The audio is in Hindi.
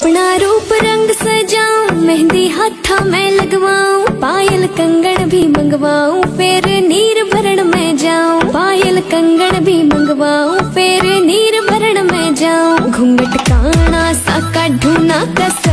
अपना रूप रंग सजाऊं, मेहंदी हाथा में लगवाऊं, पायल कंगन भी मंगवाऊं, फिर नीर भरण में जाऊं। पायल कंगन भी मंगवाऊं, फिर नीर भरण में जाऊं। घूंघट काना सा काढूं ना कस